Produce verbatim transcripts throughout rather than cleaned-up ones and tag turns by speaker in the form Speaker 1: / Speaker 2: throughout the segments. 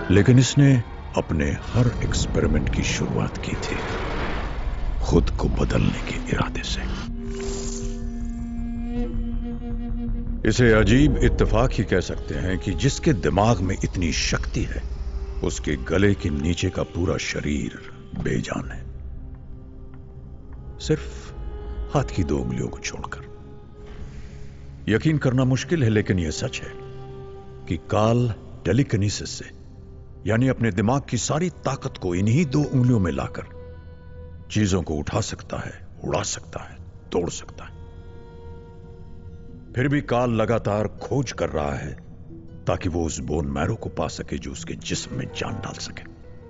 Speaker 1: लेकिन इसने अपने हर एक्सपेरिमेंट की शुरुआत की थी खुद को बदलने के इरादे से। इसे अजीब इत्तेफाक ही कह सकते हैं कि जिसके दिमाग में इतनी शक्ति है उसके गले के नीचे का पूरा शरीर बेजान है, सिर्फ हाथ की दो उंगलियों को छोड़कर। यकीन करना मुश्किल है लेकिन यह सच है कि काल टेलीकिनेसिस से, यानी अपने दिमाग की सारी ताकत को इन्हीं दो उंगलियों में लाकर चीजों को उठा सकता है, उड़ा सकता है, तोड़ सकता है। फिर भी काल लगातार खोज कर रहा है ताकि वो उस बोन मैरो को पा सके जो उसके जिस्म में जान डाल सके।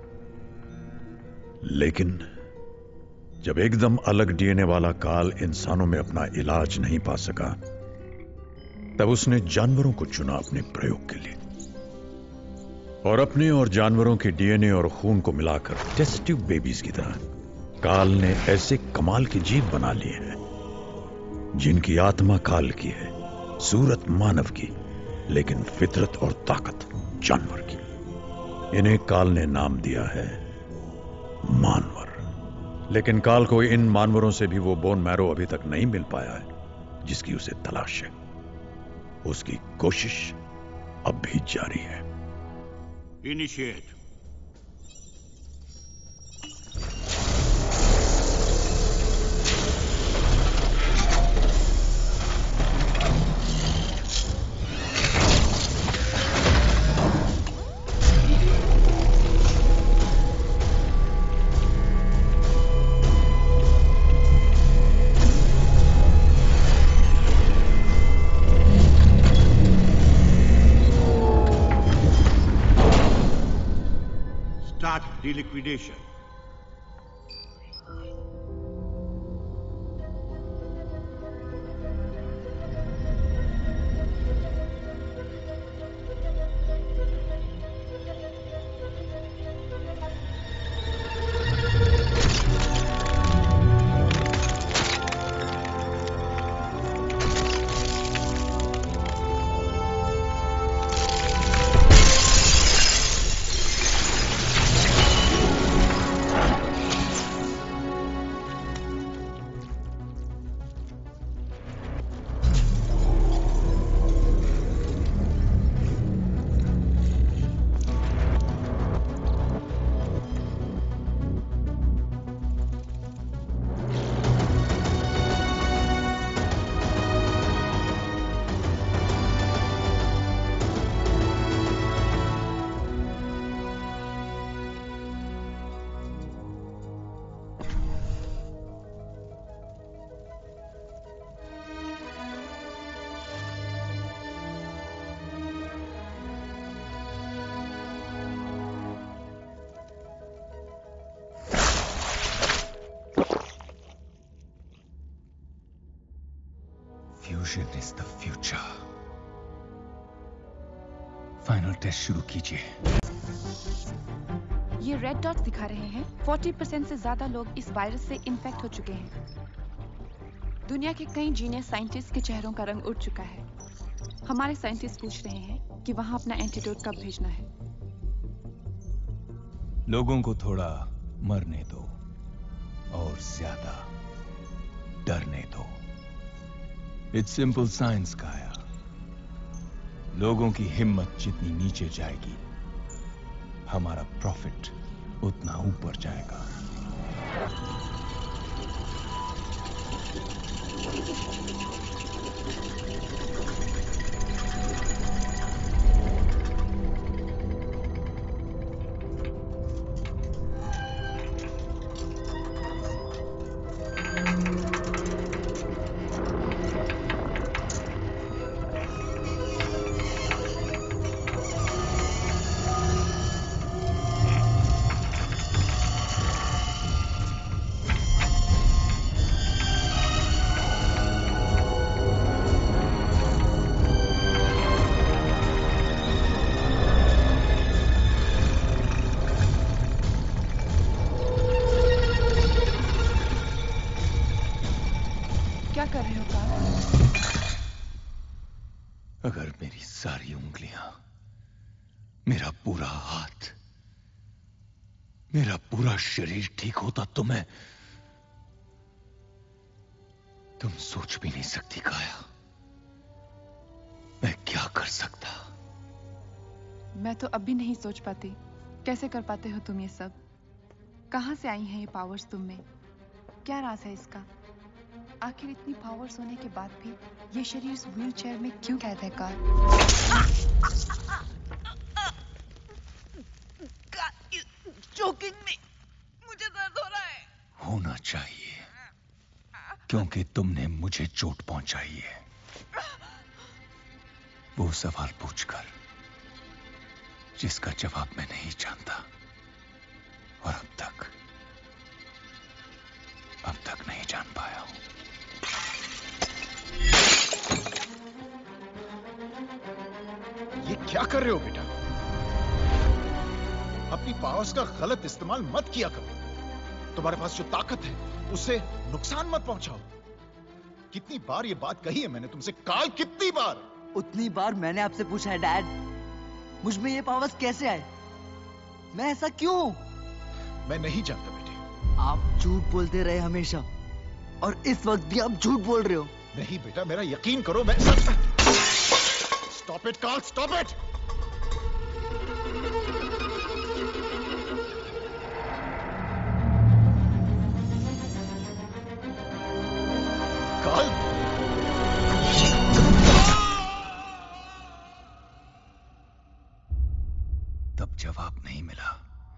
Speaker 1: लेकिन जब एकदम अलग डीएनए वाला काल इंसानों में अपना इलाज नहीं पा सका, तब उसने जानवरों को चुना अपने प्रयोग के लिए। और अपने और जानवरों के डीएनए और खून को मिलाकर टेस्ट ट्यूब बेबीज की तरह काल ने ऐसे कमाल के जीव बना लिए हैं जिनकी आत्मा काल की है, सूरत मानव की, लेकिन फितरत और ताकत जानवर की। इन्हें काल ने नाम दिया है मानवर। लेकिन काल को इन मानवरों से भी वो बोन मैरो अभी तक नहीं मिल पाया है जिसकी उसे तलाश है। उसकी कोशिश अब भी जारी है।
Speaker 2: Initiate. Start deliquidation.
Speaker 3: Fusion is the future. Final test शुरू कीजिए।
Speaker 4: ये रेड डॉट्स दिखा रहे हैं चालीस परसेंट से ज्यादा लोग इस वायरस से इन्फेक्ट हो चुके हैं। दुनिया के कई जीनियस साइंटिस्ट के चेहरों का रंग उड़ चुका है। हमारे साइंटिस्ट पूछ रहे हैं कि वहां अपना एंटीडोट कब भेजना है।
Speaker 3: लोगों को थोड़ा मरने दो और ज्यादा डरने दो। इट्स सिंपल साइंस काया। लोगों की हिम्मत जितनी नीचे जाएगी, हमारा प्रॉफिट उतना ऊपर जाएगा। मेरा पूरा हाथ, मेरा पूरा शरीर ठीक होता तो मैं, तुम सोच भी नहीं सकती काया, मैं क्या कर सकता।
Speaker 4: मैं तो अब भी नहीं सोच पाती, कैसे कर पाते हो तुम ये सब? कहां से आई हैं ये पावर्स तुम में? क्या राज है इसका? आखिर इतनी पावर्स होने के बाद भी ये शरीर इस व्हीलचेयर में क्यों कैद है कार्ल?
Speaker 5: चोकिंग में मुझे दर्द हो रहा है।
Speaker 3: होना चाहिए, क्योंकि तुमने मुझे चोट पहुंचाई है। वो सवाल पूछकर जिसका जवाब मैं नहीं जानता, और अब तक अब तक नहीं जान पाया हूं।
Speaker 6: ये क्या कर रहे हो बेटा? अपनी पावर्स का गलत इस्तेमाल मत किया करो। तुम्हारे पास जो ताकत है उससे नुकसान मत पहुंचाओ। कितनी बार ये बात कही है मैंने तुमसे, काल, कितनी बार?
Speaker 5: उतनी बार मैंने आपसे पूछा है डैड, मुझ में ये पावर्स कैसे आए? मैं ऐसा क्यों हूं?
Speaker 6: मैं नहीं जानता बेटे।
Speaker 5: आप झूठ बोलते रहे हमेशा, और इस वक्त भी आप झूठ बोल रहे हो।
Speaker 6: नहीं बेटा, मेरा यकीन करो, मैं सच। Stop it Kaal, stop it. Kaal,
Speaker 3: तब जवाब नहीं मिला।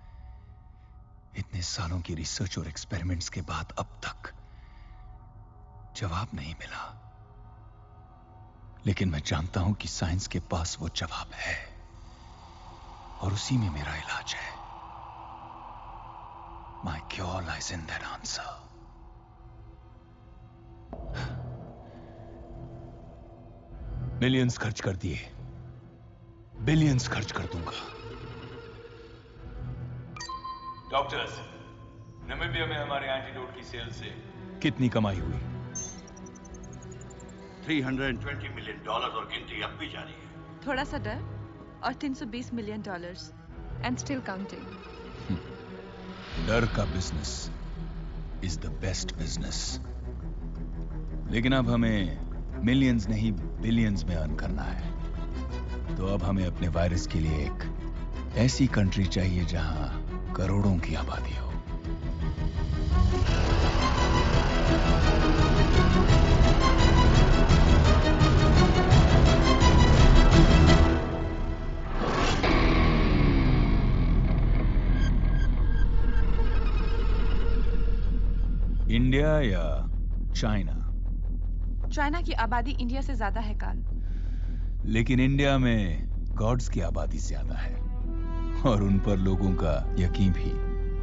Speaker 3: इतने सालों की रिसर्च और एक्सपेरिमेंट्स के बाद अब तक जवाब नहीं मिला। लेकिन मैं जानता हूं कि साइंस के पास वो जवाब है, और उसी में मेरा इलाज है। My cure lies in that answer. Millions खर्च कर दिए, बिलियंस खर्च कर दूंगा।
Speaker 7: डॉक्टर्स, नामीबिया में हमारे एंटीडोट की सेल से
Speaker 3: कितनी कमाई हुई?
Speaker 2: तीन सौ बीस मिलियन डॉलर और गिनती अब भी जारी है।
Speaker 4: थोड़ा सा डर और तीन सौ बीस million dollars and still counting.
Speaker 3: डर का business is the best business. लेकिन अब हमें मिलियंस नहीं बिलियंस में अर्न करना है। तो अब हमें अपने वायरस के लिए एक ऐसी कंट्री चाहिए जहां करोड़ों की आबादी हो। इंडिया या चाइना?
Speaker 4: चाइना की आबादी इंडिया से ज्यादा है कार्ल।
Speaker 3: लेकिन इंडिया में गॉड्स की आबादी ज्यादा है, और उन पर लोगों का यकीन भी।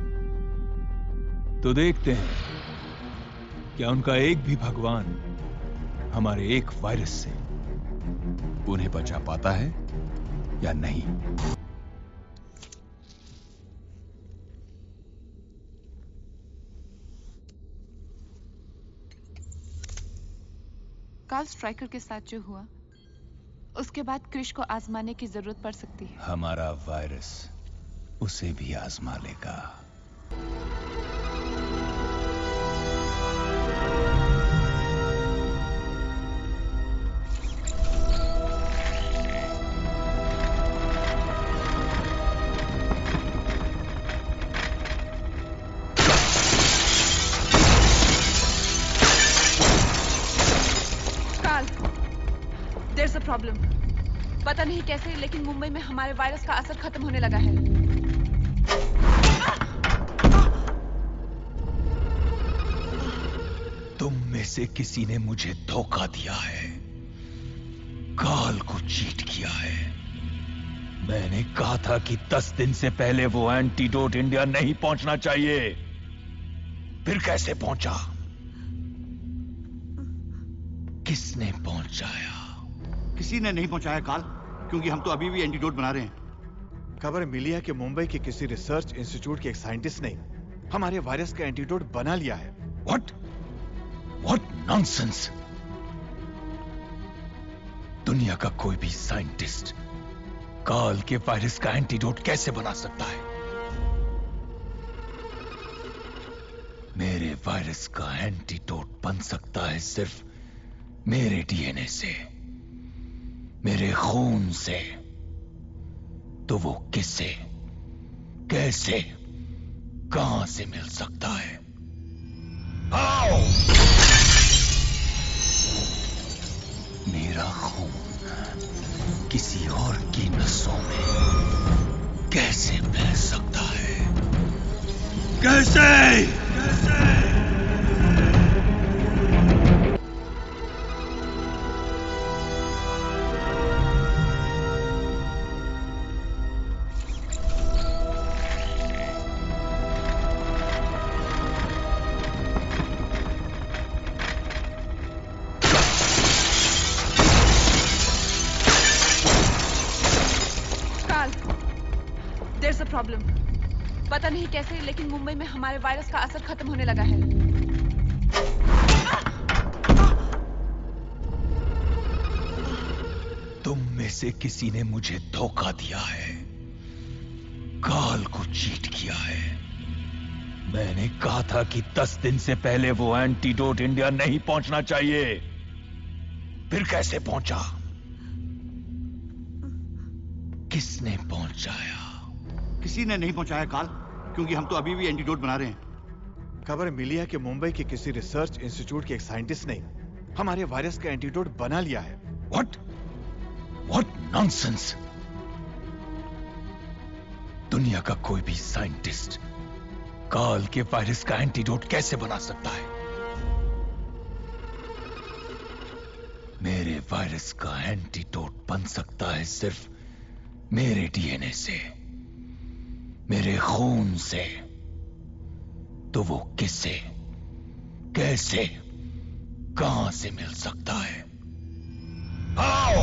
Speaker 3: तो देखते हैं क्या उनका एक भी भगवान हमारे एक वायरस से उन्हें बचा पाता है या नहीं।
Speaker 4: कार्ल स्ट्राइकर के साथ जो हुआ, उसके बाद क्रिश को आजमाने की जरूरत पड़ सकती है।
Speaker 3: हमारा वायरस उसे भी आजमा लेगा।
Speaker 4: There's a problem. पता नहीं कैसे, लेकिन मुंबई में हमारे वायरस का असर खत्म होने लगा है।
Speaker 3: तुम में से किसी ने मुझे धोखा दिया है, काल को चीट किया है। मैंने कहा था कि दस दिन से पहले वो एंटीडोट इंडिया नहीं पहुंचना चाहिए, फिर कैसे पहुंचा? किसने पहुंचाया?
Speaker 2: किसी ने नहीं पहुंचाया काल, क्योंकि हम तो अभी भी एंटीडोट बना रहे हैं।
Speaker 6: खबर मिली है कि मुंबई के किसी रिसर्च इंस्टीट्यूट के एक साइंटिस्ट ने हमारे वायरस का एंटीडोट बना लिया है।
Speaker 3: What? What nonsense? दुनिया का कोई भी साइंटिस्ट काल के वायरस का एंटीडोट कैसे बना सकता है? मेरे वायरस का एंटीडोट बन सकता है सिर्फ मेरे डीएनए से, मेरे खून से। तो वो किससे, कैसे, कहां से मिल सकता है? आओ! मेरा खून किसी और की नसों में कैसे बह सकता है? कैसे? कैसे?
Speaker 4: प्रॉब्लम पता नहीं कैसे, लेकिन मुंबई में हमारे वायरस का असर खत्म होने लगा है।
Speaker 3: तुम में से किसी ने मुझे धोखा दिया है, काल को चीट किया है। मैंने कहा था कि दस दिन से पहले वो एंटीडोट इंडिया नहीं पहुंचना चाहिए, फिर कैसे पहुंचा? किसने पहुंचाया?
Speaker 2: किसी ने नहीं पहुंचाया काल, क्योंकि हम तो अभी भी एंटीडोट बना रहे हैं।
Speaker 6: खबर मिली है कि मुंबई के किसी रिसर्च इंस्टीट्यूट के एक साइंटिस्ट ने हमारे वायरस का एंटीडोट बना लिया है।
Speaker 3: What? What nonsense? दुनिया का कोई भी साइंटिस्ट काल के वायरस का एंटीडोट कैसे बना सकता है? मेरे वायरस का एंटीडोट बन सकता है सिर्फ मेरे डीएनए से, मेरे खून से। तो वो किससे, कैसे, कहां से मिल सकता है? आओ!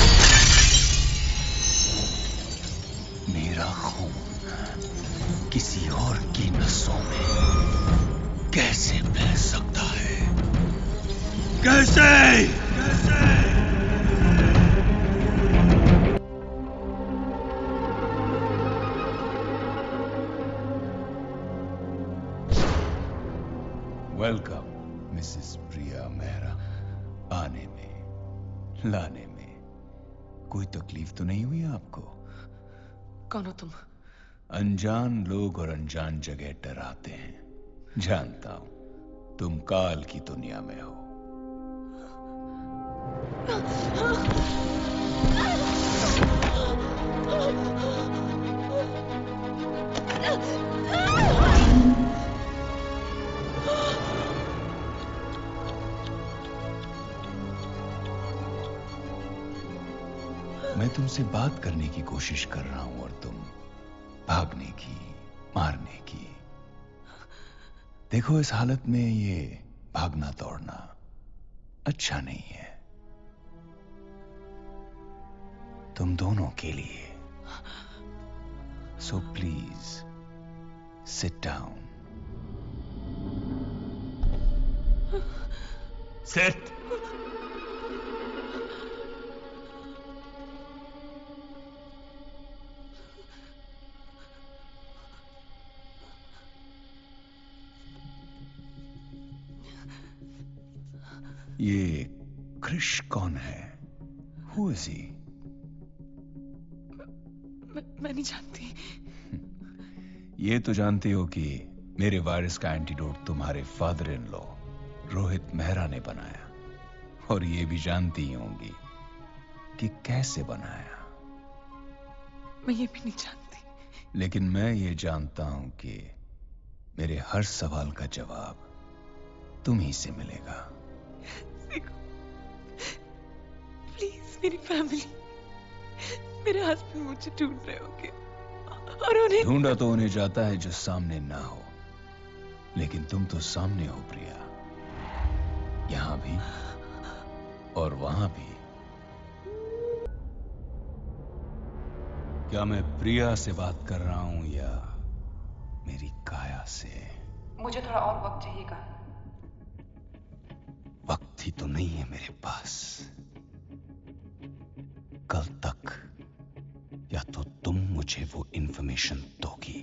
Speaker 3: मेरा खून किसी और की नसों में कैसे बह सकता है? कैसे? कैसे? Welcome Mrs Priya Mehra. आने में, लाने में कोई तकलीफ तो नहीं हुई आपको?
Speaker 4: कौन हो तुम?
Speaker 3: अनजान लोग और अनजान जगह डराते हैं, जानता हूं। तुम काल की दुनिया में हो। मैं तुमसे बात करने की कोशिश कर रहा हूं और तुम भागने की, मारने की। देखो, इस हालत में ये भागना दौड़ना अच्छा नहीं है तुम दोनों के लिए। So please sit down. Sit. ये क्रिश कौन है? Who is he?
Speaker 4: मैं, मैं नहीं जानती।
Speaker 3: ये तो जानती हो कि मेरे वायरस का एंटीडोट तुम्हारे father in law Rohit Mehra ने बनाया, और ये भी जानती होंगी कि कैसे बनाया।
Speaker 4: मैं ये भी नहीं जानती।
Speaker 3: लेकिन मैं ये जानता हूं कि मेरे हर सवाल का जवाब तुम ही से मिलेगा।
Speaker 4: प्लीज, मेरी फैमिली, मेरे हस्बैंड मुझे ढूंढ रहे होंगे, और उन्हें
Speaker 3: ढूंढा तो उन्हें जाता है जो सामने ना हो, लेकिन तुम तो सामने हो प्रिया, यहां भी और वहां भी। क्या मैं प्रिया से बात कर रहा हूं या मेरी काया से?
Speaker 4: मुझे थोड़ा और वक्त चाहिएगा।
Speaker 3: वक्त ही तो नहीं है मेरे पास। कल तक या तो तुम मुझे वो इंफॉर्मेशन दोगी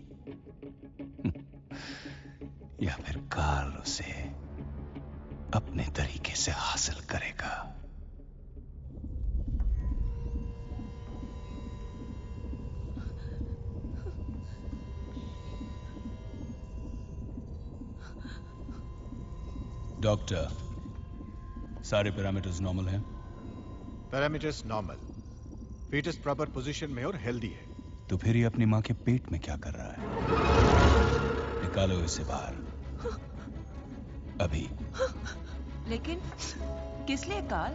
Speaker 3: या फिर कार्ल उसे अपने तरीके से हासिल करेगा। डॉक्टर, सारे पैरामीटर्स नॉर्मल हैं?
Speaker 6: Parameters normal, foetus proper position में और हेल्दी है।
Speaker 3: तो फिर ये अपनी मां के पेट में क्या कर रहा है? निकालो इसे बाहर अभी।
Speaker 8: लेकिन किस लिए कार्ल?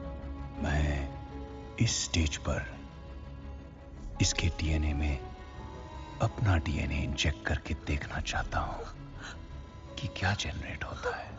Speaker 3: मैं इस स्टेज पर इसके डीएनए में अपना डीएनए इंजेक्ट करके देखना चाहता हूं कि क्या जनरेट होता है,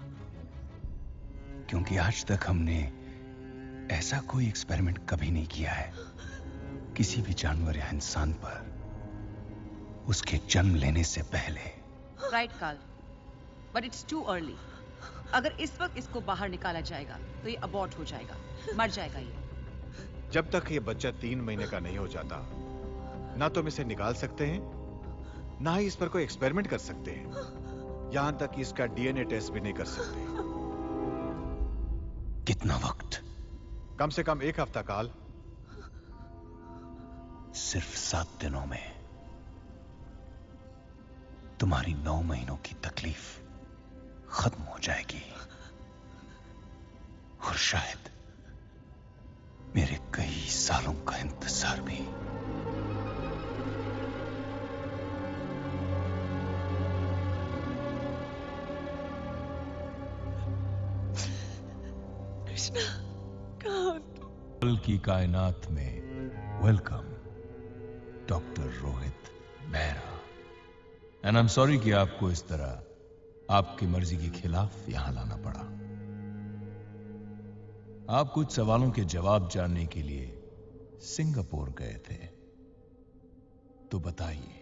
Speaker 3: क्योंकि आज तक हमने ऐसा कोई एक्सपेरिमेंट कभी नहीं किया है किसी भी जानवर या इंसान पर उसके जन्म लेने से पहले।
Speaker 8: Right Karl, but it's too early. अगर इस वक्त इसको बाहर निकाला जाएगा तो ये अबॉर्ट हो जाएगा, मर जाएगा ये।
Speaker 6: जब तक ये बच्चा तीन महीने का नहीं हो जाता, ना तो हम इसे निकाल सकते हैं, ना ही इस पर कोई एक्सपेरिमेंट कर सकते हैं, यहां तक कि इसका डीएनए टेस्ट भी नहीं कर सकते।
Speaker 3: कितना वक्त?
Speaker 6: कम से कम एक हफ्ता काल।
Speaker 3: सिर्फ सात दिनों में तुम्हारी नौ महीनों की तकलीफ खत्म हो जाएगी, और शायद मेरे कई सालों का इंतजार भी।
Speaker 8: कृष्णा, कहाँ?
Speaker 3: कल की कायनात में welcome doctor Rohit Mehra. And I am sorry कि आपको इस तरह आपकी मर्जी के खिलाफ यहां लाना पड़ा। आप कुछ सवालों के जवाब जानने के लिए सिंगापुर गए थे, तो बताइए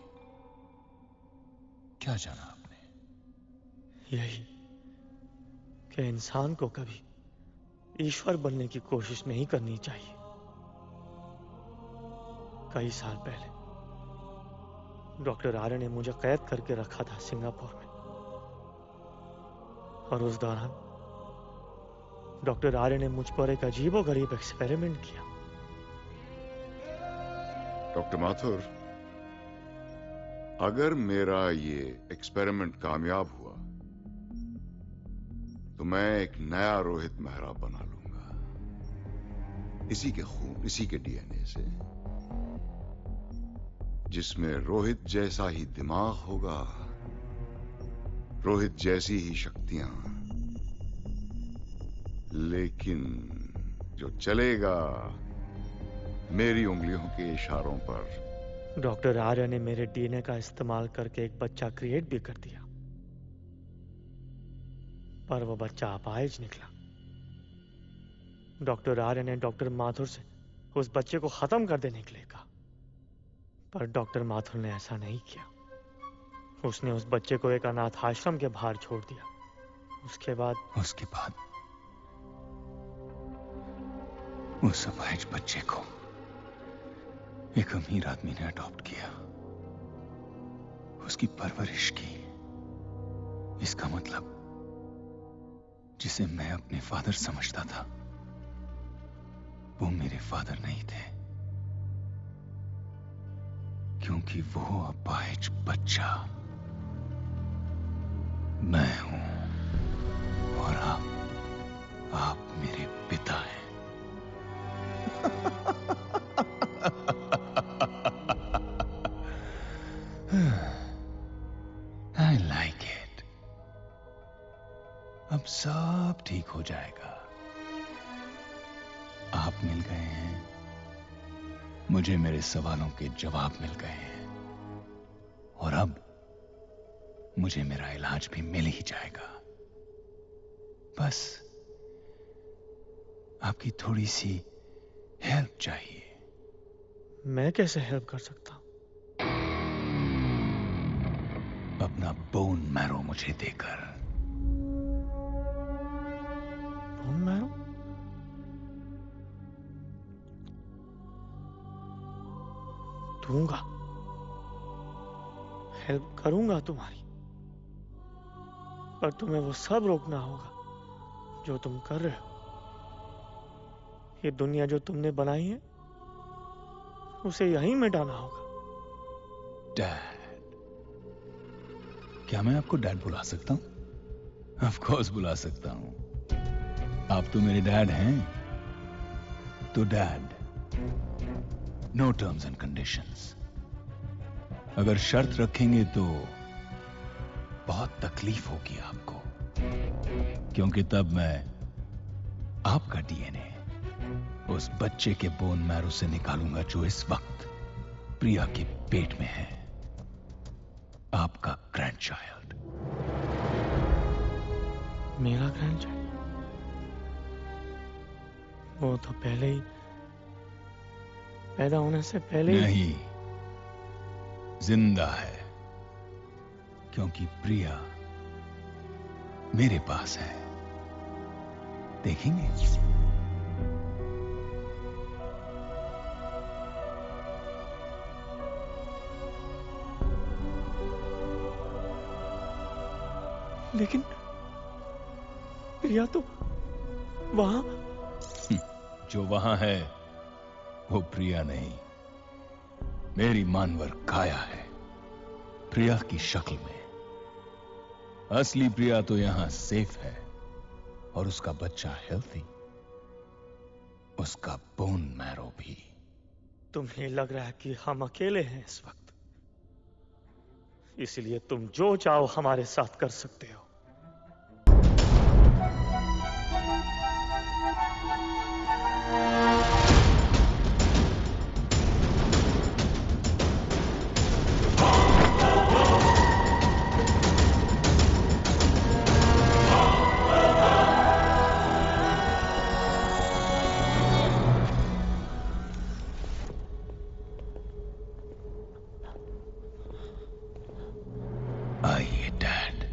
Speaker 3: क्या जाना आपने?
Speaker 9: यही कि इंसान को कभी ईश्वर बनने की कोशिश नहीं करनी चाहिए। कई साल पहले डॉक्टर आर्य ने मुझे कैद करके रखा था सिंगापुर में, और उस दौरान डॉक्टर आर्य ने मुझ पर एक अजीबोगरीब एक्सपेरिमेंट किया।
Speaker 10: डॉक्टर माथुर, अगर मेरा ये एक्सपेरिमेंट कामयाब हुआ तो मैं एक नया रोहित मेहरा बना लूंगा, इसी के खून, इसी के डीएनए से, जिसमें रोहित जैसा ही दिमाग होगा, रोहित जैसी ही शक्तियां, लेकिन जो चलेगा मेरी उंगलियों के इशारों पर।
Speaker 9: डॉक्टर आर्य ने मेरे डीएनए का इस्तेमाल करके एक बच्चा क्रिएट भी कर दिया, पर वो बच्चा अपाहिज निकला। डॉक्टर आर्य ने डॉक्टर माथुर से उस बच्चे को खत्म कर देने के लिए कहा, पर डॉक्टर माथुर ने ऐसा नहीं किया। उसने उस बच्चे को एक अनाथ आश्रम के बाहर छोड़ दिया। उसके बाद
Speaker 3: उसके बाद उस अपाहिज बच्चे को एक अमीर आदमी ने अडॉप्ट किया, उसकी परवरिश की। इसका मतलब जिसे मैं अपने फादर समझता था वो मेरे फादर नहीं थे, क्योंकि वो अपाहिज बच्चा मैं हूं, और आप आप मेरे पिता हैं। I like it. अब सब ठीक हो जाएगा। आप मिल गए हैं, मुझे मेरे सवालों के जवाब मिल गए हैं, और अब मुझे मेरा इलाज भी मिल ही जाएगा। बस आपकी थोड़ी सी हेल्प चाहिए।
Speaker 9: मैं कैसे हेल्प कर सकता हूं?
Speaker 3: अपना बोन मैरो मुझे देकर।
Speaker 9: Bone marrow? दूंगा, हेल्प करूंगा तुम्हारी, पर तुम्हें वो सब रोकना होगा जो तुम कर रहे हो। ये दुनिया जो तुमने बनाई है उसे यहीं मिटाना होगा।
Speaker 3: डैड, क्या मैं आपको डैड बुला सकता हूं? ऑफ कोर्स बुला सकता हूं। आप तो मेरे डैड हैं। तो dad, no terms and conditions. अगर शर्त रखेंगे तो बहुत तकलीफ होगी आपको, क्योंकि तब मैं आपका डीएनए उस बच्चे के बोन मैरो से निकालूंगा जो इस वक्त प्रिया के पेट में है, आपका ग्रैंडचाइल्ड।
Speaker 9: मेरा ग्रैंडचाइल्ड? वो तो पहले ही पैदा होने से पहले ही
Speaker 3: नहीं, जिंदा है, क्योंकि प्रिया मेरे पास है। देखेंगे?
Speaker 9: लेकिन प्रिया तो वहां।
Speaker 3: जो वहां है वो प्रिया नहीं, मेरी मानवर काया है, प्रिया की शक्ल में। असली प्रिया तो यहां सेफ है, और उसका बच्चा हेल्थी, उसका बोन मैरो भी।
Speaker 9: तुम्हें लग रहा है कि हम अकेले हैं इस वक्त, इसलिए तुम जो चाहो हमारे साथ कर सकते हो।
Speaker 3: आइए डैड।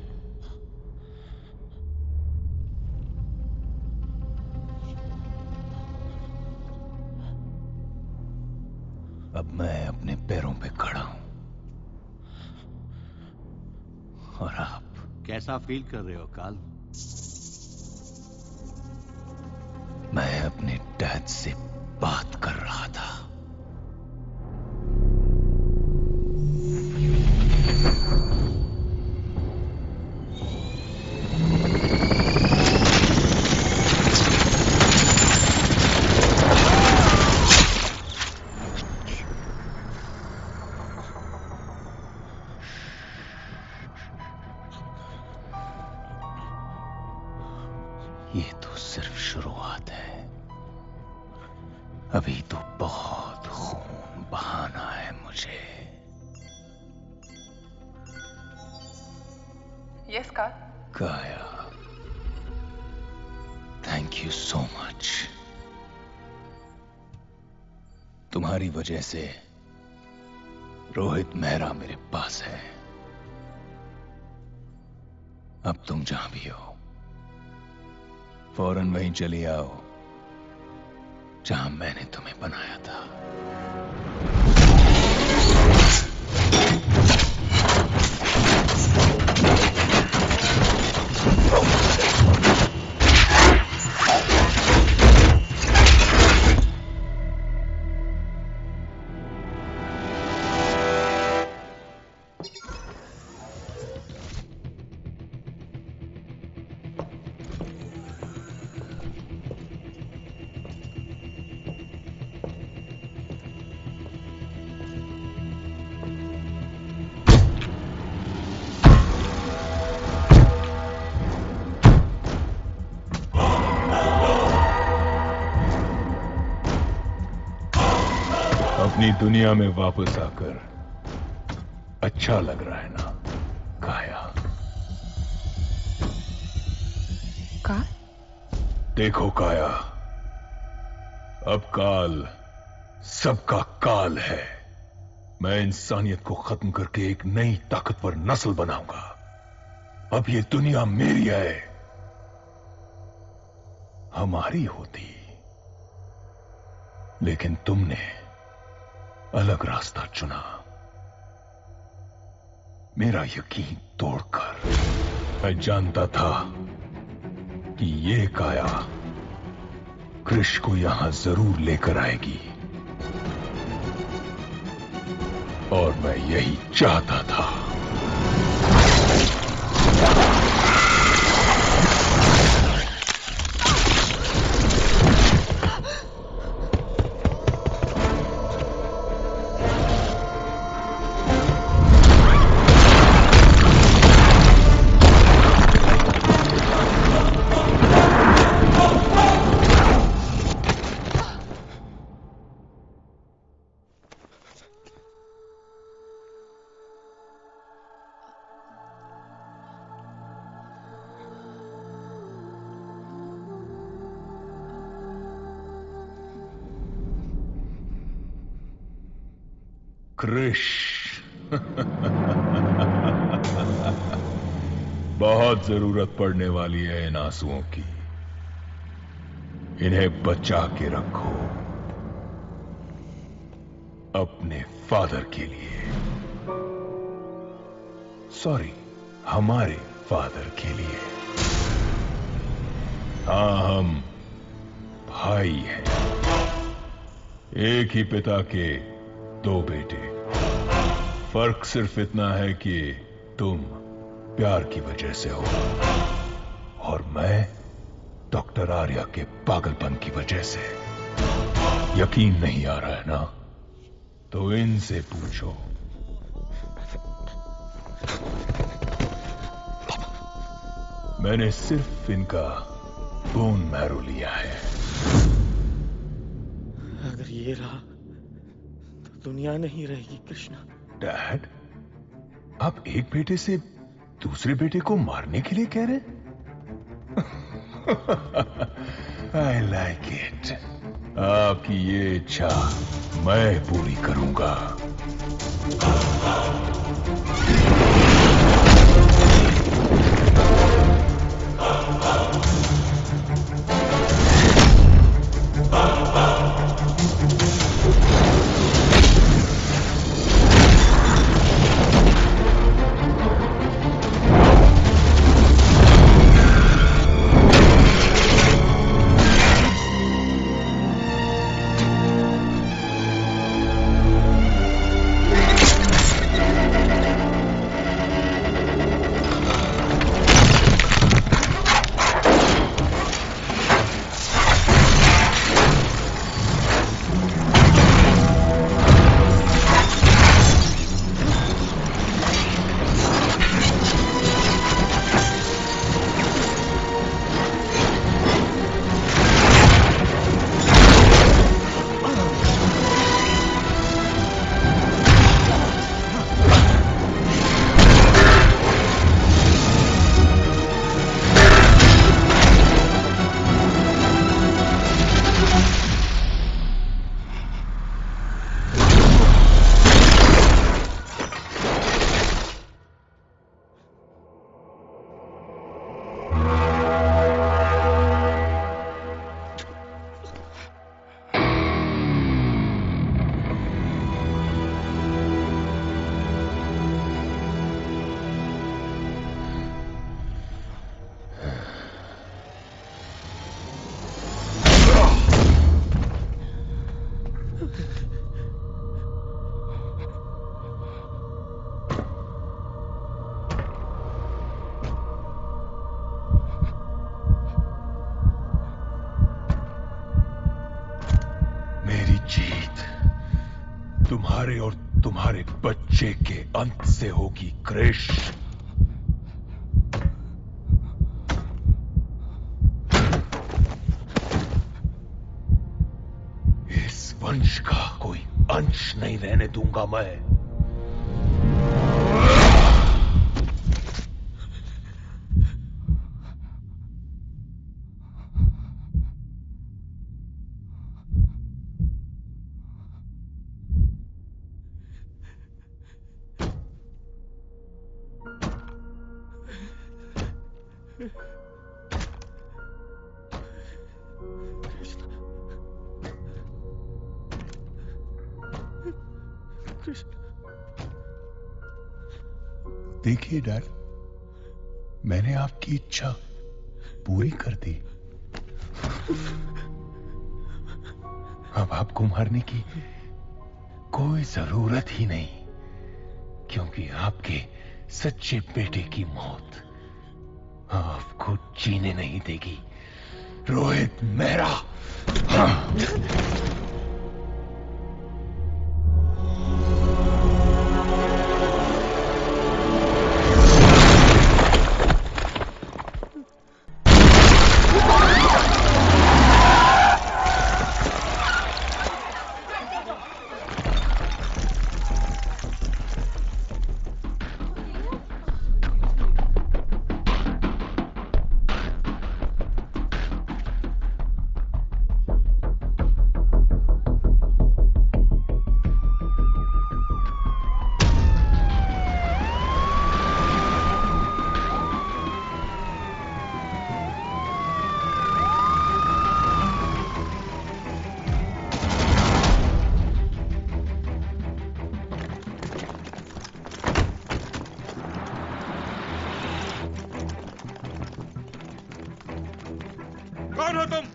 Speaker 3: अब मैं अपने पैरों पे खड़ा हूं, और आप
Speaker 2: कैसा फील कर रहे हो काल?
Speaker 3: मैं अपने डैड से बात कर रहा था। ये तो सिर्फ शुरुआत है, अभी तो बहुत खून बहाना है मुझे।
Speaker 4: यस काल।
Speaker 3: काया, थैंक यू सो मच। तुम्हारी वजह से रोहित मेहरा मेरे पास है। अब तुम जहां भी हो, फौरन वहीं चली आओ जहां मैंने तुम्हें बनाया था। अपनी दुनिया में वापस आकर अच्छा लग रहा है ना काया?
Speaker 4: का?
Speaker 3: देखो काया, अब काल सबका काल है। मैं इंसानियत को खत्म करके एक नई ताकतवर नस्ल बनाऊंगा। अब ये दुनिया मेरी है, हमारी होती, लेकिन तुमने अलग रास्ता चुना, मेरा यकीन तोड़कर। मैं जानता था कि ये काया कृष को यहां जरूर लेकर आएगी, और मैं यही चाहता था। कृष बहुत जरूरत पड़ने वाली है इन आंसुओं की। इन्हें बचा के रखो अपने फादर के लिए, सॉरी हमारे फादर के लिए। हाँ, हम भाई हैं, एक ही पिता के दो बेटे। फर्क सिर्फ इतना है कि तुम प्यार की वजह से हो और मैं डॉक्टर आर्या के पागलपन की वजह से। यकीन नहीं आ रहा है ना? तो इनसे पूछो। मैंने सिर्फ इनका बोन मैरो लिया है।
Speaker 9: अगर ये रहा तो दुनिया नहीं रहेगी कृष्णा।
Speaker 3: डैड, आप एक बेटे से दूसरे बेटे को मारने के लिए कह रहे हैं? I like it. आपकी ये इच्छा मैं पूरी करूंगा। तुम्हारे और तुम्हारे बच्चे के अंत से होगी कृष। इस वंश का कोई अंश नहीं रहने दूंगा मैं। देखिए डैड, मैंने आपकी इच्छा पूरी कर दी। अब आपको मारने की कोई जरूरत ही नहीं, क्योंकि आपके सच्चे बेटे की मौत आपको जीने नहीं देगी, रोहित मेहरा।
Speaker 11: कौन हो तुम?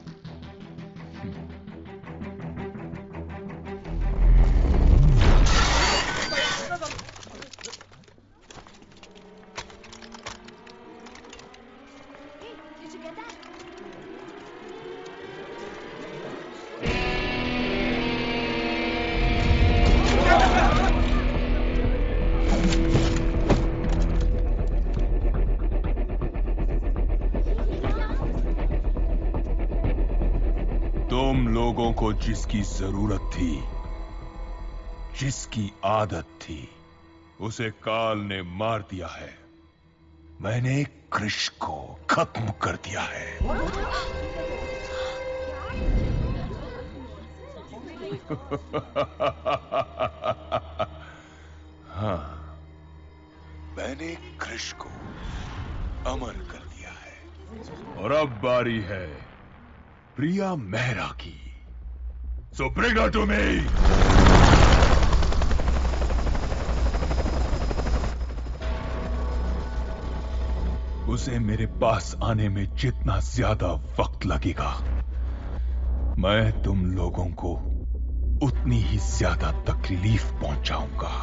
Speaker 3: तुम लोगों को जिसकी जरूरत थी, जिसकी आदत थी, उसे काल ने मार दिया है। मैंने कृष को खत्म कर दिया है। हाँ, मैंने कृष को अमर कर दिया है और अब बारी है प्रिया मेहरा की। So bring her to me! उसे मेरे पास आने में जितना ज्यादा वक्त लगेगा, मैं तुम लोगों को उतनी ही ज्यादा तकलीफ पहुंचाऊंगा।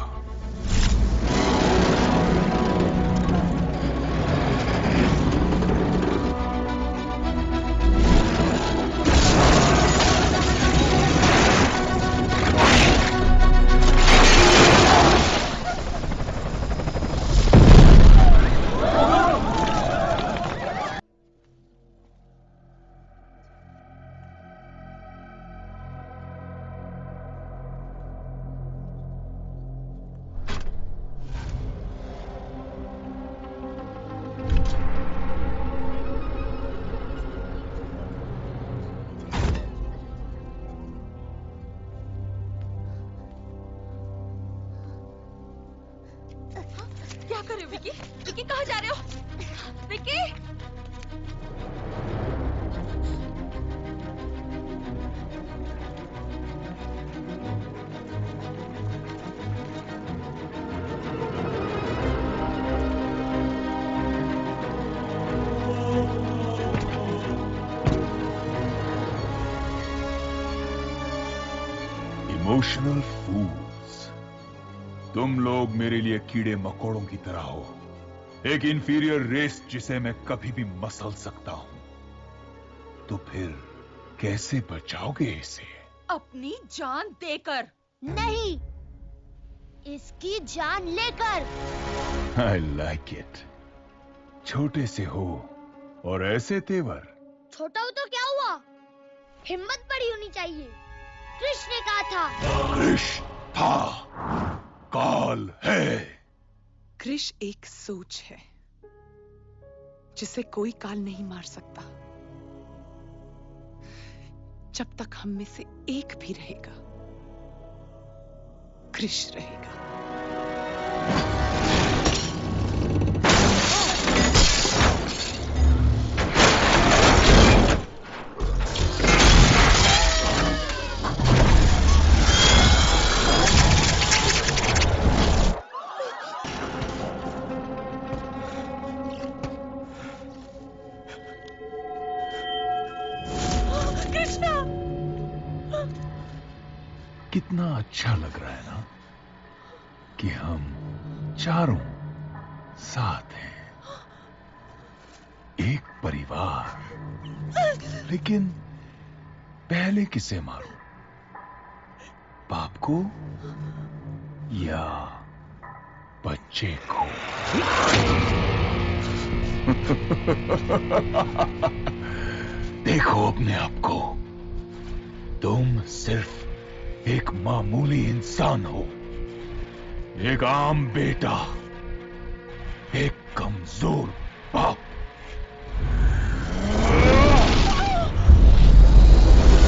Speaker 12: क्या कर रहे हो विकी? विकी कहाँ जा रहे हो? विकी!
Speaker 3: इमोशनल फूल्स, तुम लोग मेरे लिए कीड़े मकोड़ों की तरह हो, एक इंफीरियर रेस जिसे मैं कभी भी मसल सकता हूं। तो फिर कैसे बचाओगे इसे?
Speaker 12: अपनी जान देकर।
Speaker 13: नहीं, इसकी जान लेकर।
Speaker 3: I like it. छोटे से हो और ऐसे तेवर।
Speaker 13: छोटा हो तो क्या हुआ, हिम्मत बड़ी होनी चाहिए। कृष्ण ने कहा था।
Speaker 3: कृष्ण था, काल है।
Speaker 4: कृष एक सोच है जिसे कोई काल नहीं मार सकता। जब तक हम में से एक भी रहेगा, कृष रहेगा।
Speaker 3: कितना अच्छा लग रहा है ना कि हम चारों साथ हैं, एक परिवार। लेकिन पहले किसे मारूं, बाप को या बच्चे को? देखो अपने आप को, तुम सिर्फ एक मामूली इंसान हो, एक आम बेटा, एक कमजोर